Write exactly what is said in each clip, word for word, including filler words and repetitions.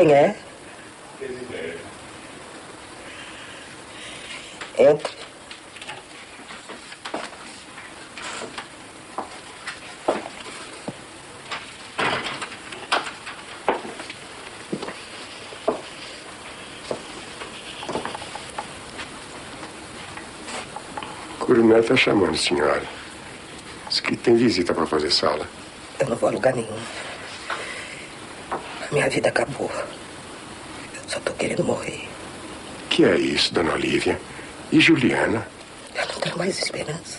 Quem é? Entre. O coronel está chamando, senhora. Diz que tem visita para fazer sala. Eu não vou a lugar nenhum. A minha vida acabou. Eu só tô querendo morrer. Que é isso, dona Olívia? E Juliana? Eu não tenho mais esperança.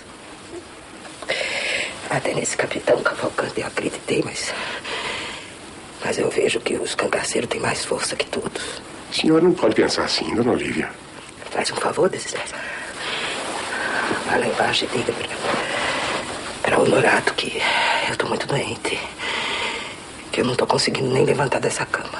Até nesse capitão Cavalcante eu acreditei, mas... Mas eu vejo que os cangaceiros têm mais força que todos. A senhora não pode pensar assim, dona Olívia. Faz um favor, Desidério. Vai lá embaixo e diga para... para o Honorato que eu tô muito doente. Que eu não tô conseguindo nem levantar dessa cama.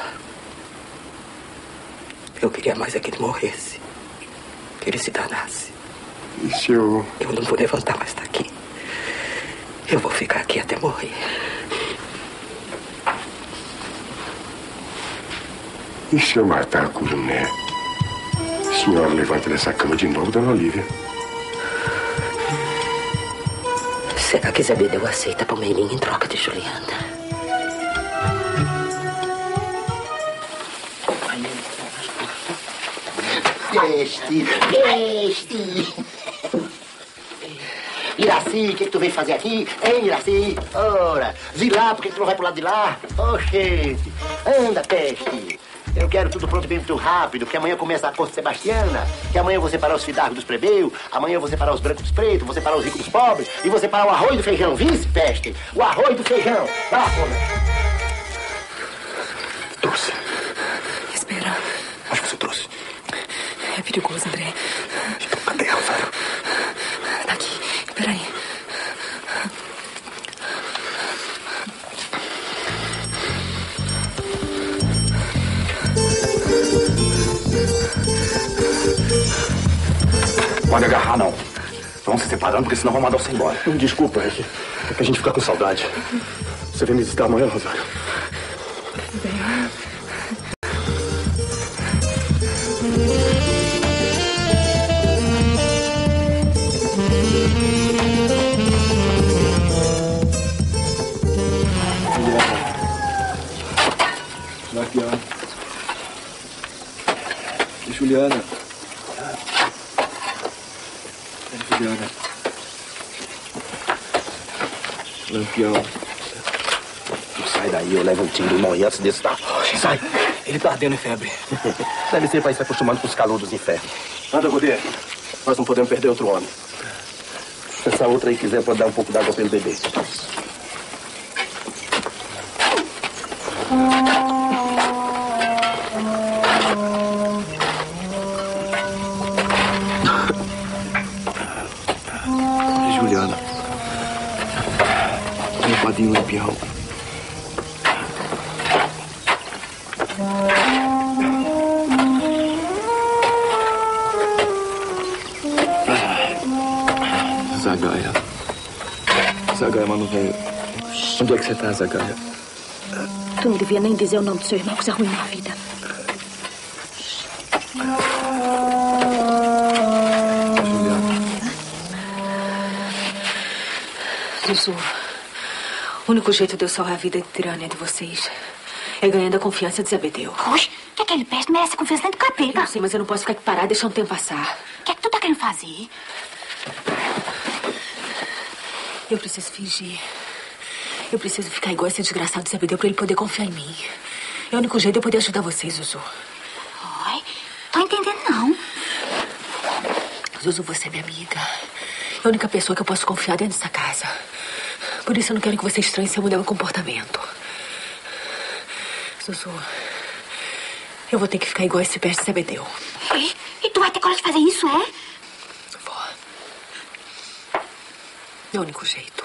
Eu queria mais é que ele morresse. Que ele se danasse. E se eu... Eu não vou levantar mais daqui. Eu vou ficar aqui até morrer. E se eu matar a coronel? A senhora levanta dessa cama de novo, dona Olívia. Será que Zebedeu aceita Palmeirinha em troca de Juliana? Peste, peste. Iraci, o que, que tu veio fazer aqui? Hein, Iraci? Ora, Zilá, por que, que tu não vai pro lado de lá? Ô, gente, anda, peste. Eu quero tudo pronto bem muito rápido, porque amanhã começa a Corte Sebastiana, que amanhã eu vou separar os fidargos dos plebeus, amanhã eu vou separar os brancos dos pretos, vou separar os ricos dos pobres, e vou separar o arroz do feijão, vice, peste? O arroz do feijão. Vai lá, porra. Trouxe. Espera. Acho que você trouxe. É perigoso, André. Então, cadê ela, Rosário? Tá aqui. Peraí. Pode agarrar, não. Vamos se separando, porque senão vão mandar você embora. Desculpa, é que, é que a gente fica com saudade. Você vem me visitar amanhã, Rosário? Juliana. Juliana. Juliana. Lampião. Tu sai daí, eu levo um tiro e morre antes desse tá. Sai. Ele tá ardendo em febre. Deve ser pra ir se acostumando com os calores dos infernos. Nada, Godê. Nós não podemos perder outro homem. Se essa outra aí quiser, pode dar um pouco d'água pelo bebê. Juliana. Meu padrinho Lampião. Zagaia. Zagaia, mano, velho. Onde é que você tá, Zagaia? Tu não devia nem dizer o nome do seu irmão, que você arruinou a vida. Zuzu, o único jeito de eu salvar a vida de tirania de vocês é ganhando a confiança de Zebedeu. Oxe, o que é que ele pede? Merece confiança nem do capeta. Eu sei, mas eu não posso ficar aqui parada deixando o tempo passar. O que é que tu tá querendo fazer? Eu preciso fingir. Eu preciso ficar igual esse desgraçado Zebedeu pra ele poder confiar em mim. É o único jeito de eu poder ajudar vocês, Zuzu. Oi, tô entendendo não. Zuzu, você é minha amiga. É a única pessoa que eu posso confiar dentro dessa casa. Por isso eu não quero que você estranhe seu modelo de comportamento. Zuzu, eu vou ter que ficar igual esse peste Zebedeu. E, e tu vai ter coragem de fazer isso, é? Vou. É o único jeito.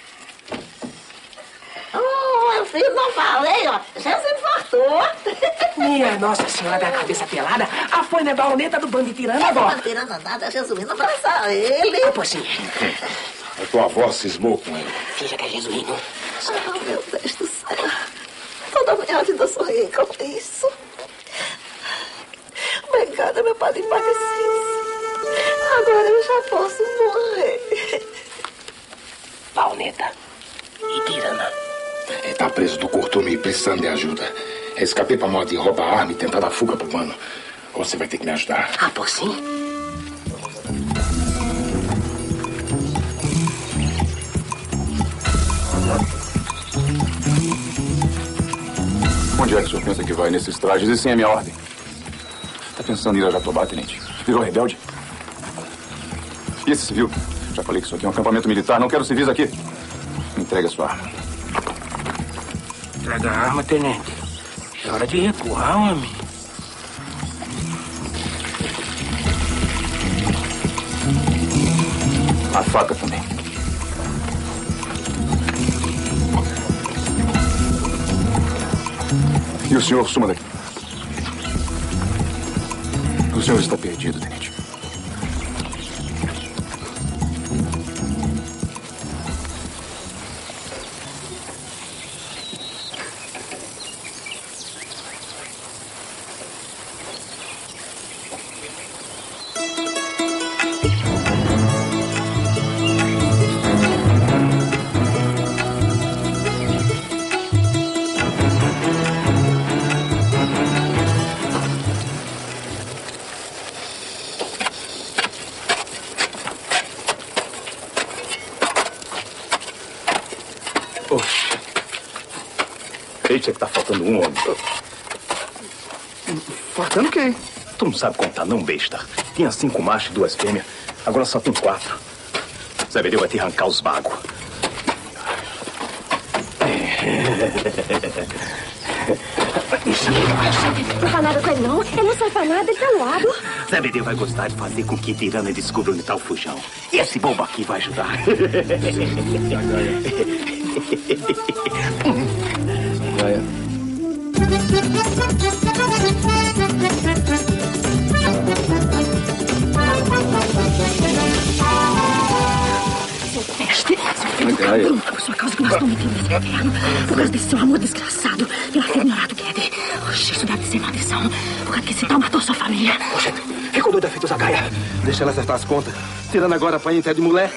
Oh, eu fiz, não falei, ó. Já se fartou. Minha Nossa Senhora da Cabeça Pelada, a foi na baioneta do bando de tirana agora. Não tirando nada, Jesuíno, abraçar ele. Ah, pois sim. A tua avó cismou com ele. Finja que é Jesuíno. Ah, meu Deus do céu. Toda a minha vida eu sonhei com isso. Obrigada, meu padre padecido. Agora eu já posso morrer. Baioneta e tirana. Ele tá preso do cortume e precisando de ajuda. Eu escapei pra moda de roubar a arma e tentar dar fuga pro mano. Você vai ter que me ajudar. Ah, pois sim. Onde é que o senhor pensa que vai nesses trajes? E sem a minha ordem? Tá pensando em ir a Jatobá, tenente? Virou rebelde? E esse civil? Já falei que isso aqui é um acampamento militar. Não quero civis aqui. Me entregue a sua arma. Traga a arma, tenente. É hora de recuar, homem. A faca também. E o senhor suma daqui. O senhor está perdido, tenente. Eita, que tá faltando um homem. Faltando quem? Tu não sabe contar, não, besta. Tinha cinco machos e duas fêmeas. Agora só tem quatro. Zebedeu vai te arrancar os bagos. Não faz nada com ele, não. Ele não sabe fazer nada, ele tá no lado. Zebedeu vai gostar de fazer com que Tirana descubra onde tá o fujão. E esse bobo aqui vai ajudar. Gaia. Peste, seu filho do cabrão, por sua causa que nós estamos metidos nesse inferno. Por causa desse seu amor desgraçado pela ter ignorado o Guedes. Oxe, isso deve ser maldição. Por causa que esse tal matou sua família. Oxe, ficou doida feito Zagaia. Deixa ela acertar as contas. Tirando agora a panha em pé de mulher.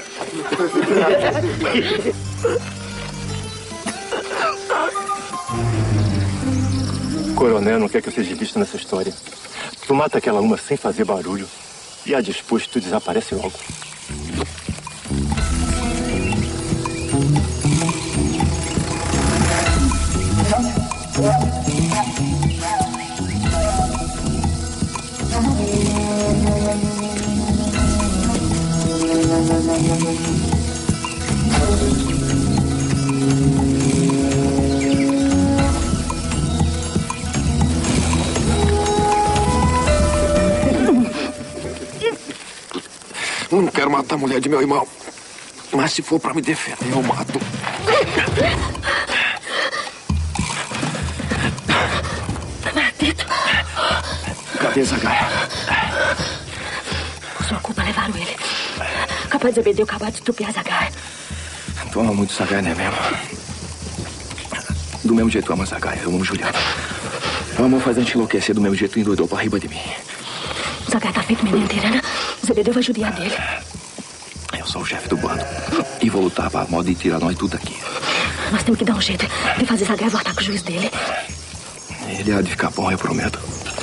Coronel não quer que eu seja visto nessa história. Tu mata aquela uma sem fazer barulho e a disposto tu desaparece logo. Não quero matar a mulher de meu irmão. Mas se for pra me defender, eu mato. Maldito. Cadê Zagaia? Por sua culpa levaram ele. Capaz de Zebedeu acabar de estupiar Zagaia. Tu ama muito Zagaia, não é mesmo? Do mesmo jeito tu ama Zagaia, eu amo Juliana. Eu amo fazer a gente enlouquecer do mesmo jeito que endoidou pra riba de mim. Zagaia tá feito menino tirana. Zebedeu vai judiar dele. Eu sou o chefe do bando. E vou lutar pra moda e tirar nós tudo daqui. Nós temos que dar um jeito de fazer Zagaia voltar com o juiz dele. Ele há de ficar bom, eu prometo.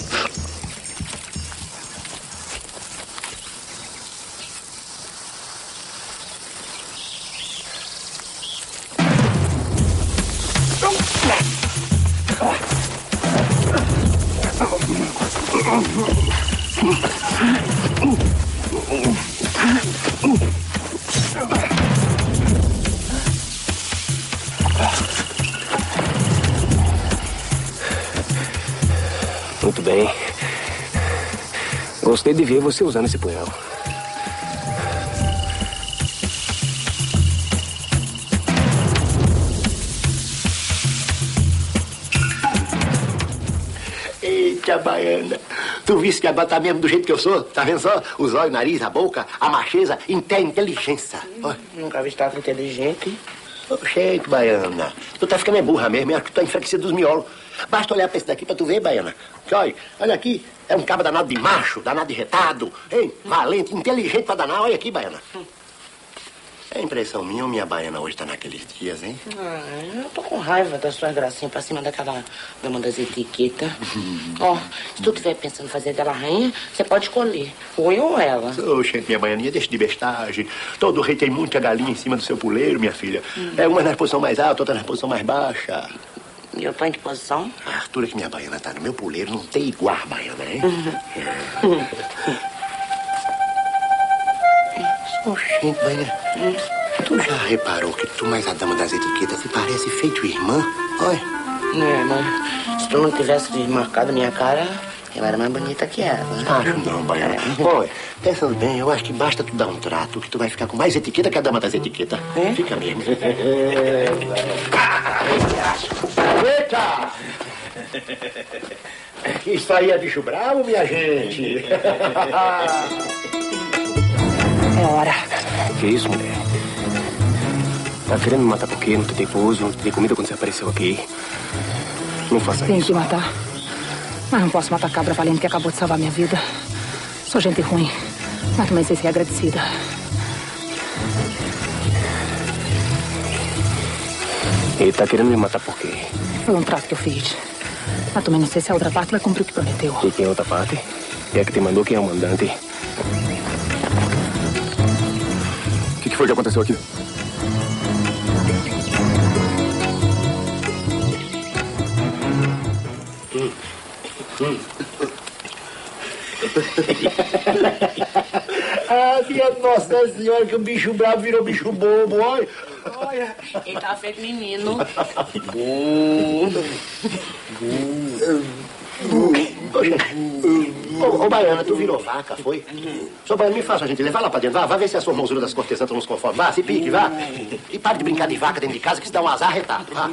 Muito bem. Gostei de ver você usando esse punhal. Eita, baiana. Tu viste que agora tá mesmo do jeito que eu sou? Tá vendo só? Os olhos, o nariz, a boca, a macheza, inte inteligência. Oh. Nunca vi estar inteligente. Oxente, baiana. Tu tá ficando é burra mesmo, acho que tu tá enfraquecido dos miolos. Basta olhar pra esse daqui pra tu ver, baiana. Que, olha, olha aqui, é um cabo danado de macho, danado de retado, hein? Valente, inteligente pra danar. Olha aqui, baiana. É impressão minha ou minha baiana hoje tá naqueles dias, hein? Ah, eu tô com raiva das suas gracinhas pra cima daquela dama das etiquetas. Ó, oh, se tu estiver pensando em fazer dela rainha, você pode escolher, ou eu ou ela. Oxente, minha baianinha, deixa de bestagem. Todo rei tem muita galinha em cima do seu puleiro, minha filha. Hum. É uma na posição mais alta, outra na posição mais baixa. E eu tô em que posição? A altura que minha baiana tá no meu puleiro não tem igual a baiana, hein? Uhum. Oxente, baiana. Hum. Tu já reparou que tu mais a dama das etiquetas se parece feito irmã? Olha. É, mas se tu não tivesse marcado minha cara, eu era mais bonita que ela. Acho não, baiana. É. Olha, pensando bem, eu acho que basta tu dar um trato que tu vai ficar com mais etiqueta que a dama das etiquetas. É? Fica mesmo. Eita! Isso aí é bicho bravo, minha gente. É hora. Que isso, mulher? Tá querendo me matar por quê? Não te dei pouso, não te dei comida quando você apareceu aqui. Não faça Tem isso. Tem que matar. Mas não posso matar cabra valente que acabou de salvar minha vida. Sou gente ruim, mas também sei ser agradecida. Ele tá querendo me matar por quê? Foi um trato que eu fiz. Mas também não sei se a outra parte vai cumprir o que prometeu. E quem é a outra parte? É a que te mandou, quem é o mandante? O que, que foi que aconteceu aqui? Hum. Hum. Ah, minha Nossa Senhora, que o bicho bravo virou bicho bobo, olha. Olha, ele tá feito menino. Ô, ô, baiana, tu virou vaca, foi? Só baiana, me faça a gente levar lá pra dentro, vá, vá ver se as formosuras das cortesãs estão nos conformes. Vá, se pique, vá. E pare de brincar de vaca dentro de casa, que se dá um azar retado, vá.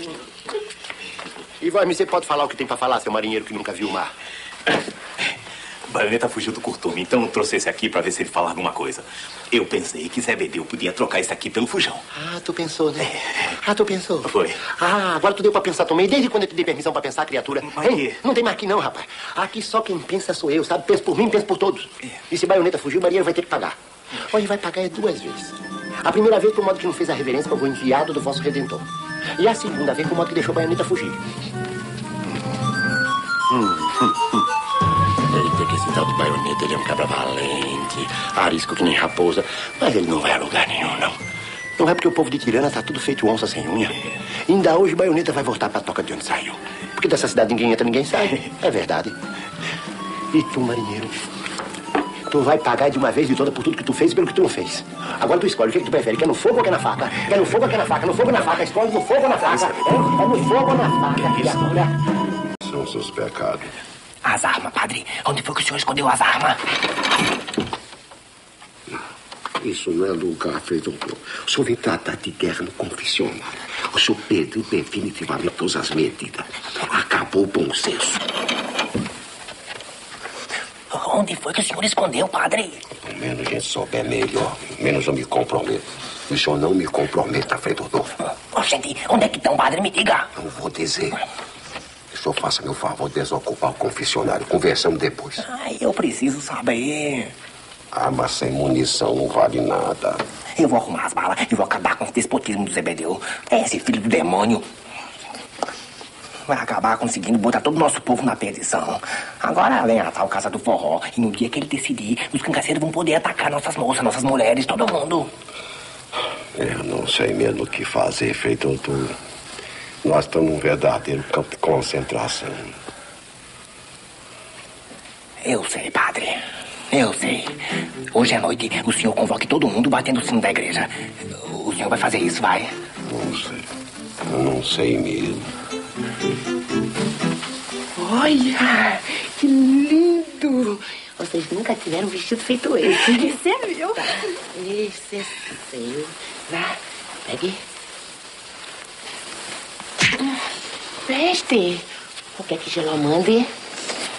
E vai, você pode falar o que tem pra falar, seu marinheiro que nunca viu o mar. Baioneta fugiu do curtume, então eu trouxe esse aqui pra ver se ele fala alguma coisa. Eu pensei que Zé Bedeu podia trocar esse aqui pelo fujão. Ah, tu pensou, né? É. Ah, tu pensou? Foi. Ah, agora tu deu pra pensar também. Desde quando eu te dei permissão pra pensar, criatura? Mas Hein? Não tem mais aqui não, rapaz. Aqui só quem pensa sou eu, sabe? Pensa por mim, pensa por todos. É. E se Baioneta fugir, o marinheiro vai ter que pagar. Olha, ele vai pagar é duas vezes. A primeira vez por modo que não fez a reverência como o enviado do vosso Redentor. E a segunda vez por modo que deixou Baioneta fugir. Hum, hum, hum. Eita, que esse tal de Baioneta, ele é um cabra valente, arisco que nem raposa, mas ele não vai a lugar nenhum, não. Não é porque o povo de Tirana tá tudo feito onça sem unha. E ainda hoje Baioneta vai voltar pra toca de onde saiu. Porque dessa cidade ninguém entra, ninguém sai. É verdade. E tu, marinheiro, tu vai pagar de uma vez de toda por tudo que tu fez e pelo que tu não fez. Agora tu escolhe, o que, é que tu prefere? Quer no fogo ou quer na faca? Quer no fogo ou quer na faca? No fogo ou na faca? Escolhe no fogo ou na faca? É, é no fogo ou na faca, criatura? São seus pecados. As armas, padre. Onde foi que o senhor escondeu as armas? Isso não é lugar, Fredontor. O senhor vem tratar de guerra no confessionário. O senhor perdeu definitivamente todas as medidas. Acabou o bom senso. Onde foi que o senhor escondeu, padre? Quanto menos a gente souber, melhor. Menos eu me comprometo. E o senhor não me comprometa, Fredontor. Oh, gente, onde é que estão, padre? Me diga. Não vou dizer. O senhor faça meu favor de desocupar o confessionário. Conversamos depois. Ai, eu preciso saber. Arma sem munição não vale nada. Eu vou arrumar as balas e vou acabar com esse despotismo do Zé Bedeu. Esse filho do demônio vai acabar conseguindo botar todo o nosso povo na perdição. Agora vem a tal casa do forró. E no dia que ele decidir, os cangaceiros vão poder atacar nossas moças, nossas mulheres, todo mundo. Eu não sei mesmo o que fazer, Fredontor. Nós estamos num verdadeiro campo de concentração. Eu sei, padre. Eu sei. Hoje à noite o senhor convoque todo mundo batendo o sino da igreja. O senhor vai fazer isso, vai? Não sei. Eu não sei mesmo. Olha, que lindo! Vocês nunca tiveram um vestido feito esse. Esse é meu. Esse é seu. Vá, pegue. Preste. O que é que Geló mande?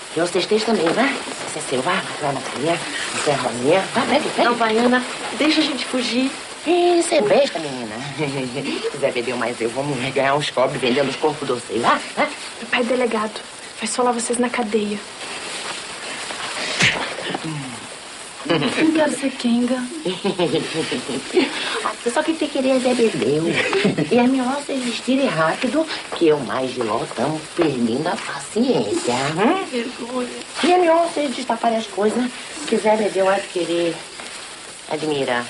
E os textos também, vai? Isso é seu, vai. Vai na carinha, isso é rolinha. Vai, pega, pega. Não, Baiana, deixa a gente fugir. Isso é besta, menina. Zé Bedeu, mas eu vou ganhar uns cobres vendendo os corpos de vocês. Vai, vai. Pai delegado, vai solar vocês na cadeia. Não quero ser Kenga. Só que você queria Zé Bedeu. E é melhor vocês vestirem rápido, que eu mais de logo estamos perdendo a paciência. Hum? Vergonha. E é melhor vocês destaparem as coisas, que Zé Bedeu vai querer admirar.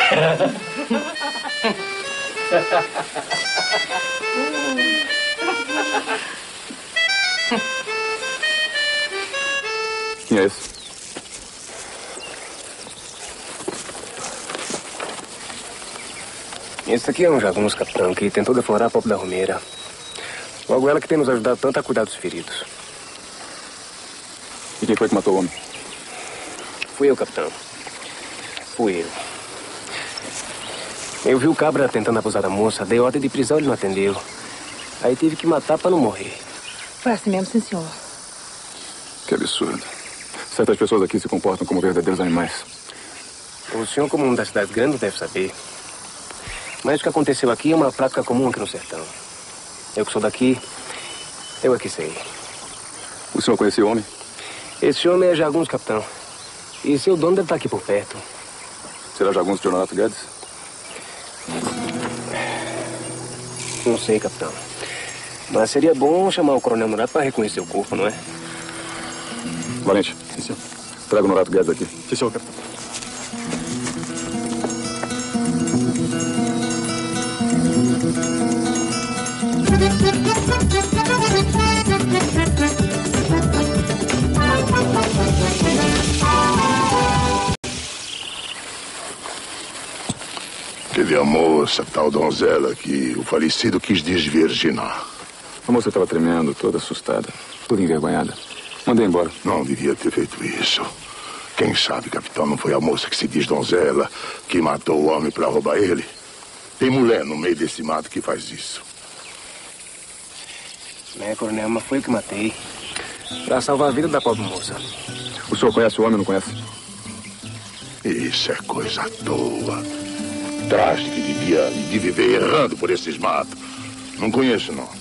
Quem é esse? Esse aqui é um jagunço, capitão, que tentou deflorar a pobre da Romeira. Logo ela que tem nos ajudado tanto a cuidar dos feridos. E quem foi que matou o homem? Fui eu, capitão. Fui eu. Eu vi o cabra tentando abusar da moça, dei ordem de prisão, ele não atendeu. Aí tive que matar pra não morrer. Foi assim mesmo, sim, senhor. Que absurdo. Certas pessoas aqui se comportam como verdadeiros animais. O senhor, como um das cidades grandes, deve saber. Mas o que aconteceu aqui é uma prática comum aqui no sertão. Eu que sou daqui, eu aqui sei. O senhor conhecia o homem? Esse homem é Jagunço, capitão. E seu dono deve estar aqui por perto. Será Jagunço de Honorato Guedes? Não sei, capitão. Mas seria bom chamar o coronel Honorato para reconhecer o corpo, não é? Valente. Sim, senhor. Traga o Honorato Guedes aqui. Sim, senhor, capitão. Teve a moça, tal donzela, que o falecido quis desvirginar. A moça estava tremendo, toda assustada, toda envergonhada. Mandei embora. Não devia ter feito isso. Quem sabe, capitão, não foi a moça que se diz donzela que matou o homem para roubar ele? Tem mulher no meio desse mato que faz isso. É, coronel, mas foi eu que matei. Pra salvar a vida da pobre moça. O senhor conhece o homem ou não conhece? Isso é coisa à toa. Traste que devia de viver errando por esses matos. Não conheço, não.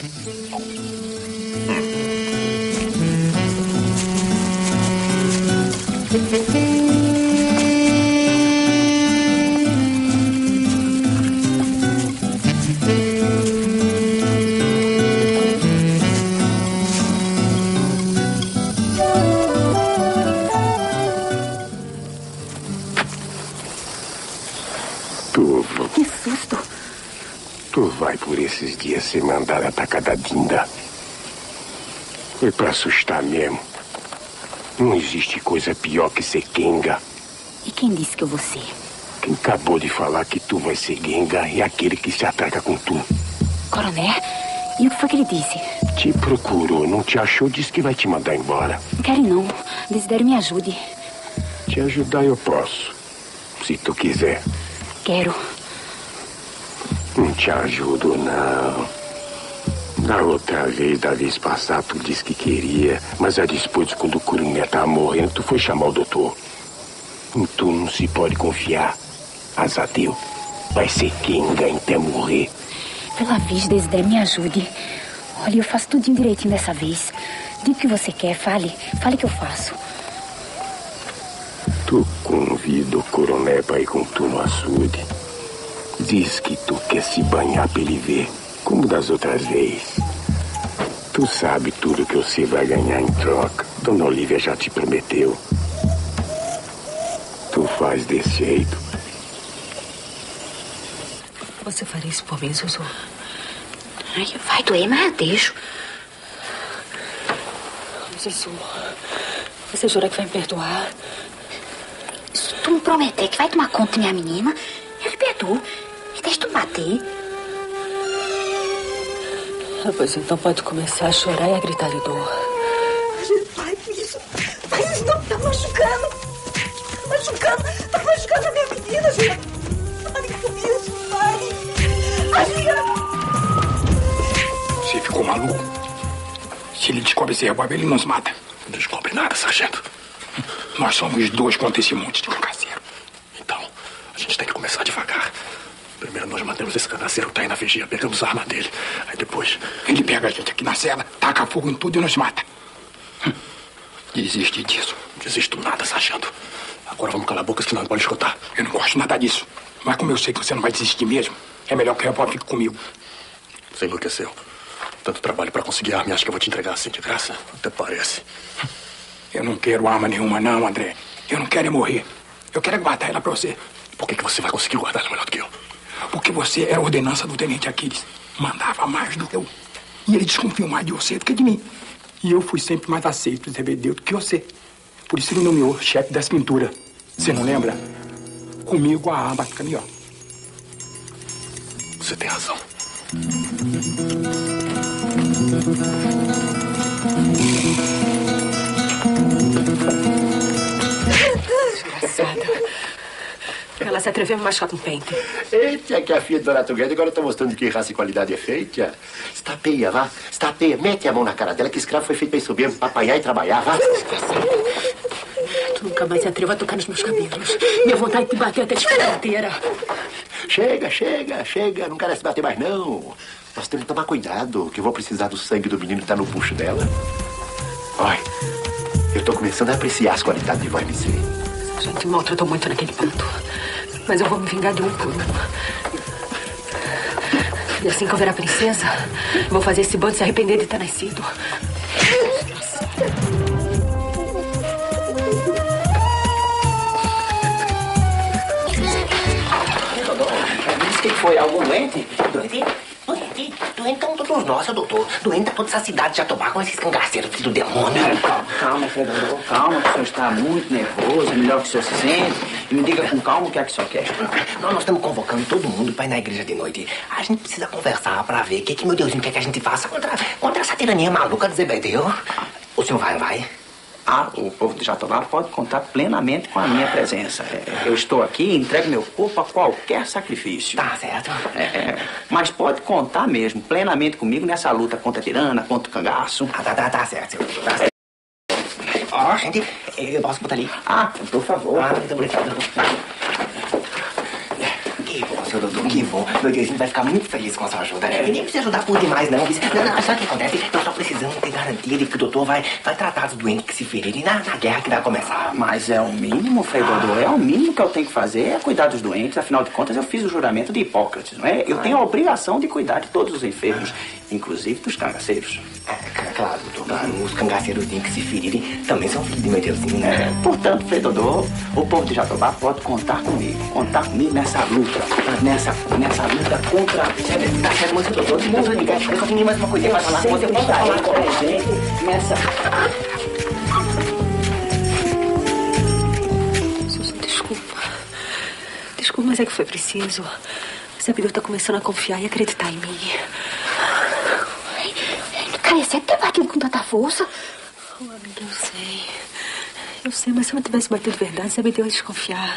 Tu... Que susto! Tu vai por esses dias ser mandada atacar da Dinda. Foi pra assustar mesmo. Não existe coisa pior que ser Kenga. E quem disse que eu vou ser? Quem acabou de falar que tu vai ser Kenga é aquele que se atraca com tu. Coronel? E o que foi que ele disse? Te procurou, não te achou, disse que vai te mandar embora. Não quero não. Desidério, me ajude. Te ajudar eu posso. Se tu quiser. Quero. Não te ajudo, não. Da outra vez, da vez passada, tu disse que queria, mas aí depois, quando o coronel tava morrendo, tu foi chamar o doutor. Em tu não se pode confiar. Azadeu, vai ser Kenga até morrer. Pela vez, Desidério, me ajude. Olha, eu faço tudinho direitinho dessa vez. Diga o que você quer, fale. Fale que eu faço. Tu convida o coronel pra ir com tu no açude. Diz que tu quer se banhar pra ele ver, como das outras vezes. Tu sabe tudo que você vai ganhar em troca. Dona Olívia já te prometeu. Tu faz desse jeito. Você faria isso por mim, Sussu? Ai, vai doer, mas eu deixo. Sussu, você jura que vai me perdoar? Se tu me prometer que vai tomar conta de minha menina, eu te perdoo. E deixa tu bater. Ah, pois então pode começar a chorar e a gritar de dor. Pai, isso. Pai, isso não tá machucando. Tá machucando. Tá machucando a minha menina, gente. Pare com isso, pai. Ajuda. Você ficou maluco? Se ele descobre esse revólver, ele nos mata. Não descobre nada, sargento. Nós somos dois contra esse monte de cangaceiro. Então, a gente tem que começar devagar. Primeiro nós matamos esse cangaceiro que tá aí na vigia, pegamos a arma dele. Aí depois... Ele pega a gente aqui na cela, taca fogo em tudo e nos mata. Desiste disso. Desisto nada, sargento. Agora vamos calar a boca, senão não pode escutar. Eu não gosto nada disso. Mas como eu sei que você não vai desistir mesmo, é melhor que a Revolver fique comigo. Você enlouqueceu. Tanto trabalho pra conseguir arma e acho que eu vou te entregar assim de graça? Até parece. Eu não quero arma nenhuma, não, André. Eu não quero é morrer. Eu quero é guardar ela pra você. Por que, que você vai conseguir guardar ela melhor do que eu? Porque você era a ordenança do Tenente Aquiles. Mandava mais do que eu. E ele desconfiou mais de você do que de mim. E eu fui sempre mais aceito, Zebedeu, do que você. Por isso ele nomeou chefe dessa pintura. Você não lembra? Comigo a arma fica melhor. Você tem razão. Desgraçada. Ela se atreveu a me machucar com pente. Eita, que a filha do Donato Guedes agora tá mostrando que raça e qualidade é feita. Estapeia, vá. Estapeia. Mete a mão na cara dela, que escravo foi feito pra subir, pra apanhar e trabalhar, vá. Tu nunca mais se atreva a tocar nos meus cabelos. Minha vontade de bater até te ficar inteira. Chega, chega, chega. Não quero se bater mais, não. Nós temos que tomar cuidado, que eu vou precisar do sangue do menino que tá no bucho dela. Olha, eu tô começando a apreciar as qualidades de voz, me sei. A gente me maltratou muito naquele ponto. Mas eu vou me vingar de um por um. E assim que eu ver a princesa, eu vou fazer esse bando se arrepender de ter nascido. Disse que foi algum doente? Doente? Doente? Doente estão todos nós, doutor. Doente tá toda essa cidade de Jatobá com esses cangaceiros, filho do demônio. Calma, calma, Fredador, calma, que o senhor está muito nervoso, é melhor que o senhor se sente. E me diga com calma o que é que o senhor quer. Nós, nós estamos convocando todo mundo para ir na igreja de noite. A gente precisa conversar para ver o que, que, meu Deusinho, quer que a gente faça contra, contra essa tirania maluca do Zebedeu. O senhor vai, vai? Ah, o povo de Jatobá pode contar plenamente com a minha presença. É, eu estou aqui e entrego meu corpo a qualquer sacrifício. Tá certo. É, é, mas pode contar mesmo, plenamente comigo nessa luta contra a tirana, contra o cangaço. Ah, tá, tá, tá certo. Tá certo. Ó, oh, gente, eu posso botar ali? Ah, por favor. Ah, muito obrigado. Que bom, seu doutor, que bom. Meu Deusinho vai ficar muito feliz com a sua ajuda. E nem precisa ajudar por demais, não. Não, não, sabe o que acontece? Nós só precisamos ter garantia de que o doutor vai, vai tratar dos doentes que se ferirem na, na guerra que vai começar. Mas é o mínimo, Frei Dodô. É o mínimo que eu tenho que fazer, é cuidar dos doentes. Afinal de contas, eu fiz o juramento de Hipócrates, não é? Eu tenho a obrigação de cuidar de todos os enfermos, inclusive dos cangaceiros. É, claro, doutor. Claro, os cangaceiros que se ferirem também são filhos de meu Deusinho, né? É, portanto, Frei Dodô, o povo de Jatobá pode contar comigo. Contar comigo nessa luta. Nessa, nessa luta contra... Tá certo, mas doutor, de mundo de gato, eu tenho mais uma coisa pra falar com você. Eu posso falar com a gente nessa... Susan, desculpa. Desculpa, mas é que foi preciso. O Zebedeu tá começando a confiar e acreditar em mim. Cara, você ter batido com tanta força? Oh, amiga, eu sei. Eu sei, mas se eu não tivesse batido de verdade, Zebedeu ia desconfiar.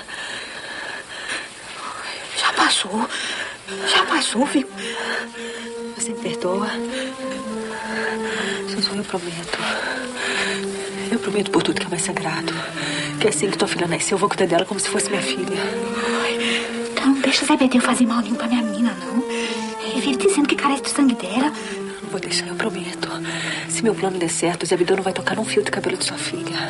Já passou. Já passou, viu? Você me perdoa? Susan, eu prometo. Eu prometo por tudo que é mais sagrado. Que assim que tua filha nascer, eu vou cuidar dela como se fosse minha filha. Então não deixa Zebedeu fazer mal nenhum pra minha menina, não. Ele vive dizendo que carece do sangue dela. Não vou deixar, eu prometo. Se meu plano der certo, o Zebedeu não vai tocar num fio de cabelo de sua filha.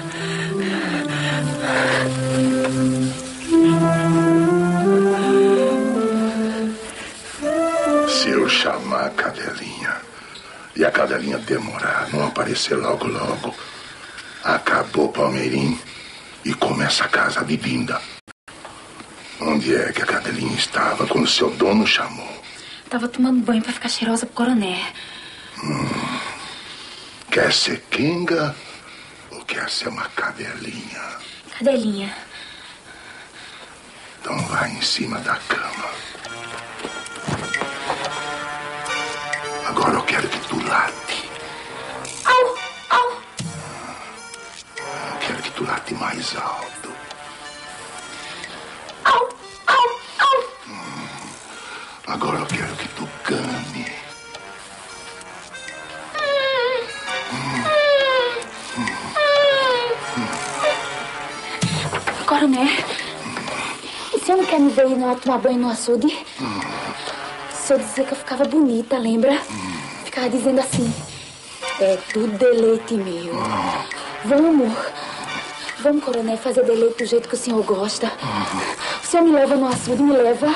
Se eu chamar a cadelinha e a cadelinha demorar, não aparecer logo, logo, acabou Palmeirim e começa a casa de Dinda. Onde é que a cadelinha estava quando seu dono chamou? Tava tomando banho pra ficar cheirosa pro coroné. Hum, quer ser Kinga ou quer ser uma cadelinha? Cadelinha. Então vai em cima da cama. Agora eu quero que tu late. Au, au. Eu quero que tu late mais alto. Au, au, au. Hum, agora eu quero que tu game. Hum, hum, hum. Coroné, o senhor não quer me ver ir tomar banho no açude? Hum. O senhor dizia que eu ficava bonita, lembra? Hum. Ficava dizendo assim, é tudo deleite meu. Hum. Vamos, vamos, Coroné, fazer deleite do jeito que o senhor gosta. Hum. O senhor me leva no açude, me leva.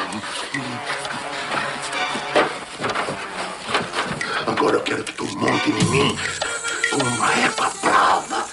Agora eu quero que tu monte em mim uma égua brava.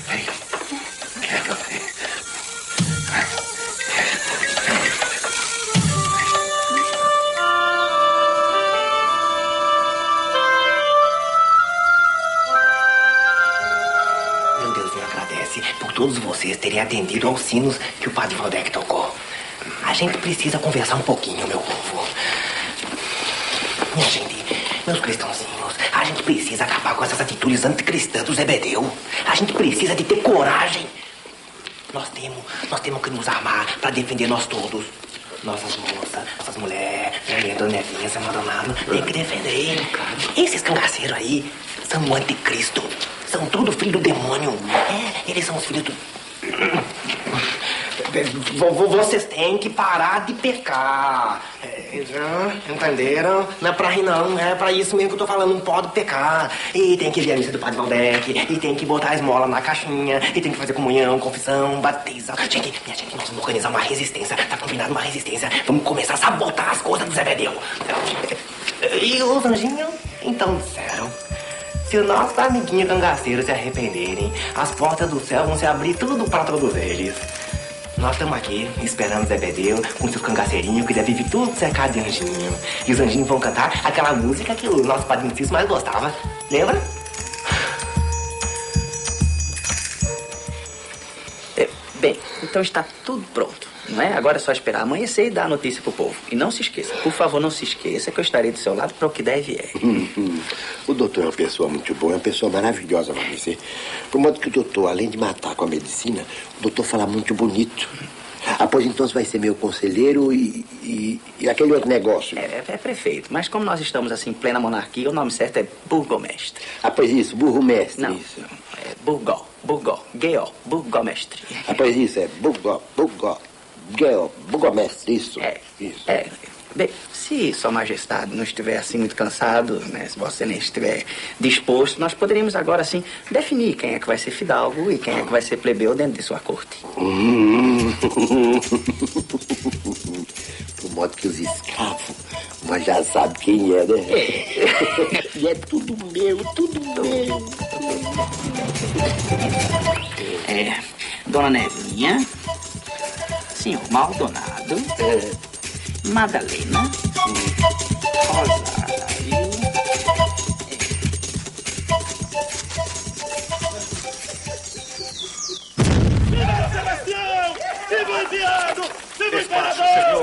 Meu Deus me agradece por todos vocês terem atendido aos sinos que o Padre Valdec tocou. A gente precisa conversar um pouquinho, meu povo. Minha gente, meus cristãozinhos, a gente precisa acabar com essas atitudes anticristãs do Zebedeu. A gente precisa de ter coragem. Nós temos, nós temos que nos armar para defender nós todos. Nossas moças, nossas mulheres, minha dona Nevinha, seu Maldonado, tem que defender ele, cara. Esses cangaceiros aí são o anticristo. São tudo filho do demônio. É, eles são os filhos do... Vocês têm que parar de pecar. É, entenderam? Não é pra rir, não. É pra isso mesmo que eu tô falando. Não pode pecar. E tem que ver a missa do Padre Valdec. E tem que botar a esmola na caixinha. E tem que fazer comunhão, confissão, batismo. Gente, minha gente, nós vamos organizar uma resistência. Tá combinado uma resistência. Vamos começar a sabotar as coisas do Zebedeu. E os anjinhos, então disseram. Se os nossos amiguinhos cangaceiros se arrependerem, as portas do céu vão se abrir tudo para todos eles. Nós estamos aqui esperando o Zebedeu com seus cangaceirinhos que já vive tudo cercado de anjinho. E os anjinhos vão cantar aquela música que o nosso Padre Inciso mais gostava. Lembra? É, bem, então está tudo pronto, não é? Agora é só esperar amanhecer e dar a notícia pro povo. E não se esqueça, por favor, não se esqueça que eu estarei do seu lado para o que der e vier. Hum, hum. O doutor é uma pessoa muito boa, é uma pessoa maravilhosa, vamos dizer. Por modo que o doutor, além de matar com a medicina, o doutor fala muito bonito. Ah, pois então você vai ser meu conselheiro e, e, e aquele outro negócio. É, é prefeito, mas como nós estamos assim em plena monarquia, o nome certo é burgomestre. Ah, pois isso, burro-mestre. Não, isso. é burgó, burgó, guió, burgomestre. Ah, pois isso, é burgó, burgó, guió, burgomestre, isso. É, isso. É. Bem, se Sua Majestade não estiver assim muito cansado, né, se você nem estiver disposto, nós poderíamos agora assim definir quem é que vai ser fidalgo e quem é que vai ser plebeu dentro de sua corte. Hum. Por modo que os escravos, nós já sabemos quem é, né? É. E é tudo meu, tudo meu. É, Dona Nevinha, Senhor Maldonado, é. Madalena, Rosário, Viva Sebastião! Viva o enviado! Viva o imperador!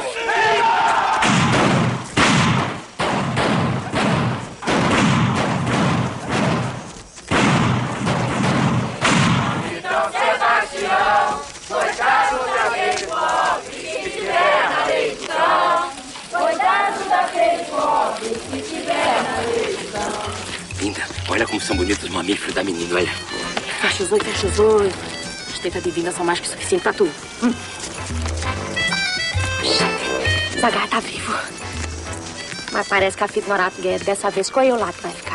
Então Sebastião, coitado daquele pobre que estiver na eleição. Coitado daquele pobre que estiver na eleição. Linda, olha como são bonitos os mamíferos da menina, olha. Fecha os olhos, fecha os olhos. As tetas divinas são mais que suficiente pra tu. Hum. Zagar tá vivo. Mas parece que a fita no Horácio Guedes dessa vez escolheu lá que vai ficar.